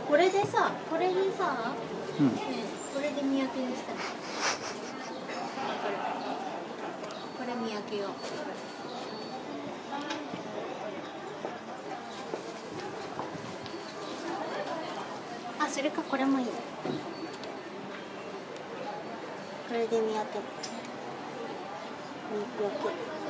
これでさ、これでさ、 うん、 ね、これで見分けにしたら。これ見分けよう。あ、それかこれもいい。これで見分ける。見分け。